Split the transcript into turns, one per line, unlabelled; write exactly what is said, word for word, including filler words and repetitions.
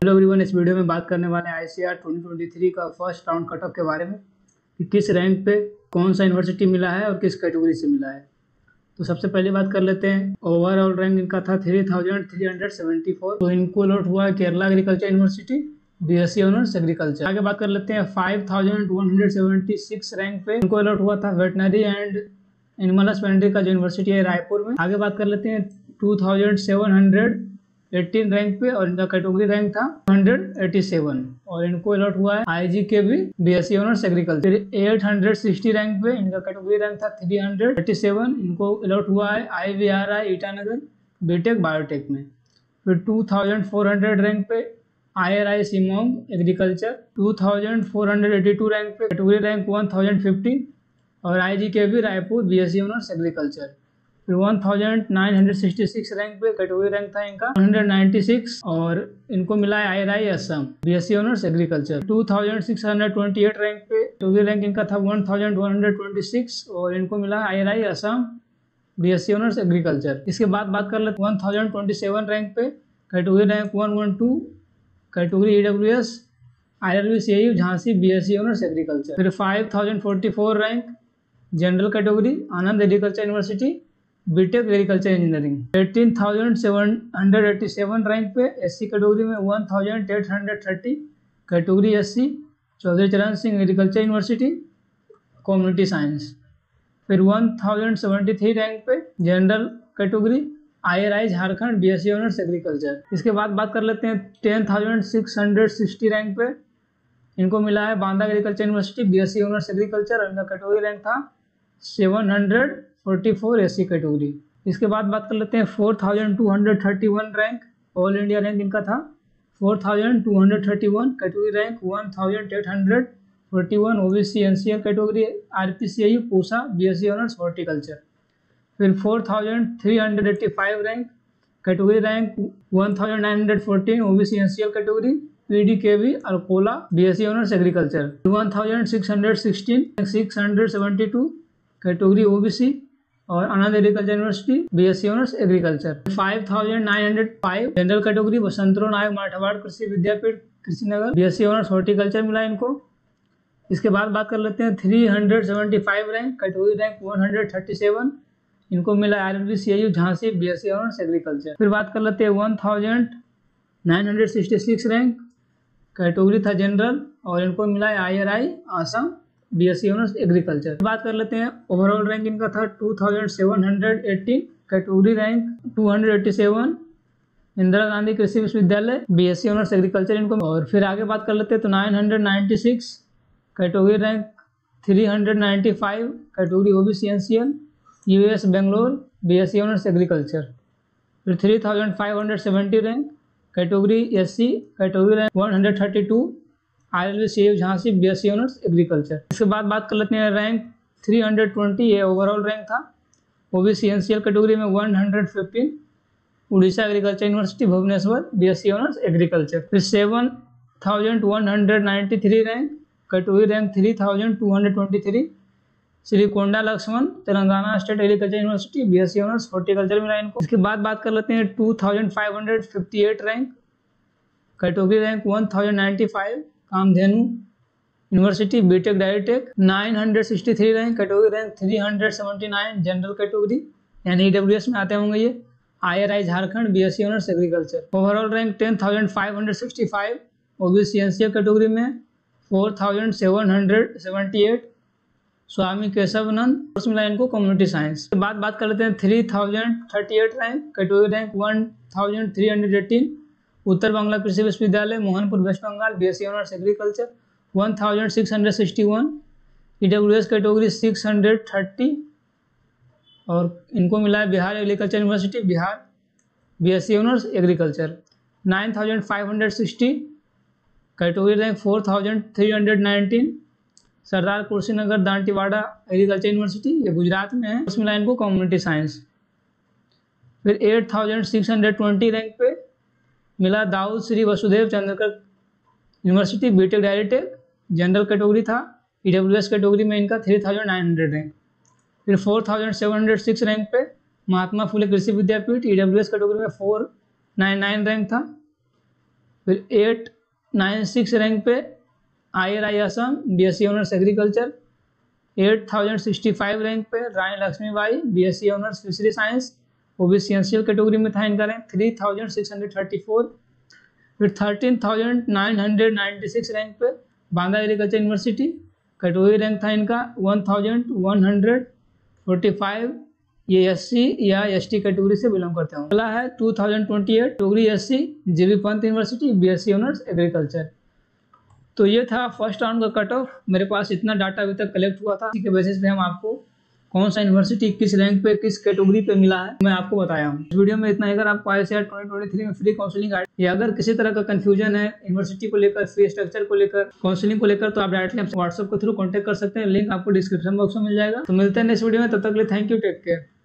Hello everyone, इस video में बात करने वाले हैं आईसीएआर ट्वेंटी ट्वेंटी थ्री का फर्स्ट राउंड कट ऑफ के बारे में कि किस रैंक पे कौन सा यूनिवर्सिटी मिला है और किस कैटेगरी से मिला है। तो सबसे पहले बात कर लेते हैं, ओवरऑल रैंक इनका था three thousand three hundred seventy four. तो इनको अलॉट हुआ है Kerala agriculture university, BSc honours agriculture. आगे बात कर लेते हैं, five thousand one hundred seventy six rank पे इनको अलॉट हुआ था वेटनरी एंड एनिमल हस्बेंड्री का जो यूनिवर्सिटी है रायपुर में। आगे बात कर लेते हैं, two thousand seven hundred eighteen rank पे और इनका कैटेगरी रैंक था वन हंड्रेड एटी सेवन और इनको अलॉट हुआ है आईजी के भी BSc honours agriculture. Eight hundred sixty rank पे इनका कैटेगरी रैंक था थ्री हंड्रेड एटी सेवन, इनको अलॉट हुआ है आईवीआरआई ईटानगर बीटेक बायोटेक में। फिर two thousand four hundred rank पे आईआरआई शिमोंग agriculture, two thousand four hundred eighty two rank पे category rank one thousand fifty और आईजी के भी रायपुर बीएससी ऑनर्स एग्रीकल्चर। फिर one thousand nine hundred sixty six rank पे कैटेगरी रैंक था इनका वन हंड्रेड नाइंटी सिक्स और इनको मिला है IARI Assam BSc honours agriculture. Two thousand six hundred twenty eight rank पे कैटेगरी रैंक इनका था one thousand one hundred twenty six और इनको मिला है IARI Assam BSc honours agriculture. इसके बाद बात कर लेते one thousand twenty seven rank पे category rank one one two category EWS RLBCAU Jhansi BSc honours agriculture. फिर five thousand forty four rank general category Anand agriculture university BTech agriculture engineering. Eighteen thousand seven hundred eighty seven rank पे SC category में one thousand eight hundred thirty category SC Chaudhary Charan Singh agriculture university community science. फिर one thousand seventy three rank पे general category IRI Jharkhand BSc honours agriculture. इसके बाद बात कर लेते हैं, ten thousand six hundred sixty rank पे इनको मिला है Banda agriculture university BSc honours agriculture और इनका कैटेगरी रैंक था seven hundred forty four SC category. इसके बाद बात कर लेते हैं, four thousand two hundred thirty one rank all India rank इनका था four thousand two hundred thirty one category rank one thousand eight hundred forty one OBC NCL category RPCAU Pusa BSc honours horticulture. फिर four thousand three hundred eighty five rank category rank one thousand nine hundred fourteen OBC NCL category PDKV Akola BSc honours agriculture. One thousand six hundred sixteen six hundred seventy two category OBC और Anand agriculture university BSc honours agriculture. Five thousand nine hundred five general category Basantrao Naik Marathwada Krishi Vidyapeeth Krishinagar BSc honours horticulture मिला इनको। इसके बाद बात कर लेते हैं, three hundred seventy five rank category rank one hundred thirty seven इनको मिला RBCAU Jhansi BSc honours agriculture. फिर बात कर लेते हैं, one thousand nine hundred sixty six rank category था जनरल और इनको मिला है IRI Assam BSc honours agriculture. बात कर लेते हैं, ओवरऑल रैंक इनका था two thousand seven hundred eighty category rank two hundred eighty seven Indira Gandhi Krishi Vishwavidyalaya BSc honours agriculture इनको। और फिर आगे बात कर लेते हैं, तो nine hundred ninety six category rank three hundred ninety five category OBC NCL US Bangalore BSc honours agriculture. फिर three thousand five hundred seventy rank category SC category rank one hundred thirty two ILBCAU Jhansi BSc honours agriculture. इसके बाद बात कर लेते हैं, rank three hundred twenty ये overall rank था OBC NCL category में one hundred fifteen Orissa agriculture university Bhubaneswar BSc honours agriculture. फिर seven thousand one hundred ninety three rank category rank three thousand two hundred twenty three Srikonda Laxman Telangana state agriculture university BSc honours horticulture मिला इनको। इसके बाद बात कर लेते हैं, two thousand five hundred fifty eight rank category rank one thousand ninety five Kamdhenu university BTech dairy tech. Nine hundred sixty three rank category rank three hundred seventy nine general category यानी EWS में आते होंगे ये IRI Jharkhand BSc honours agriculture. Overall rank ten thousand five hundred sixty five OBC NCL category में four thousand seven hundred seventy eight Swami Keshwanand मिला इनको community science. के बाद बात कर लेते हैं, three thousand thirty eight rank category rank one thousand three hundred eighteen Uttar Bangla Krishi Vishwavidyalaya Mohanpur west Bengal BSc honours agriculture. One thousand six hundred sixty one EWS category six hundred thirty और इनको मिला है Bihar agriculture university Bihar BSc honours agriculture. Nine thousand five hundred sixty category rank four thousand three hundred nineteen Sardar Krushinagar Dantiwada agriculture university ये गुजरात में है, उसमें मिला इनको कम्युनिटी साइंस। फिर eight thousand six hundred twenty rank पे मिला Daud Shri Vasudev Chandrakar university BTech dairy tech general category था ईडब्ल्यूएस कैटेगरी में इनका three thousand nine hundred rank. फिर four thousand seven hundred six rank पे महात्मा फुले कृषि विद्यापीठ ईडब्ल्यूएस कैटेगरी में फोर नाइन नाइन रैंक था फिर एट नाइन सिक्स रैंक पे I L I Assam B S C honours agriculture. Eight thousand sixty five rank पे Rani Lakshmibai B S C honours fishery science, वो भी C N C L category में था इनका rank three thousand six hundred thirty four. फिर thirteen thousand nine hundred ninety six rank पे Banda agriculture university, category rank था इनका one thousand one hundred forty five. ये एस सी या S T category से बिलोंग करते हैं। अगला है two thousand twenty eight category S सी जी B Pant university B S C honours agriculture. तो ये था फर्स्ट राउंड का कट ऑफ। मेरे पास इतना डाटा अभी तक कलेक्ट हुआ था, इसी के बेसिस पे हम आपको कौन सा यूनिवर्सिटी किस रैंक पे किस कैटेगरी पे मिला है मैं आपको बताया हूँ। इस वीडियो में इतना ही। अगर आपको I C A R twenty twenty three में फ्री काउंसलिंग या अगर किसी तरह का कंफ्यूजन है यूनिवर्सिटी को लेकर, फी स्ट्रक्चर को लेकर, काउंसलिंग को लेकर, तो आप डायरेक्टली व्हाट्सएप के थ्रू कॉन्टैक्ट कर सकते हैं। लिंक आपको डिस्क्रिप्शन बॉक्स में मिल जाएगा। तो मिलते हैं नेक्स्ट वीडियो में, तब तक के लिए थैंक यू, टेक केयर।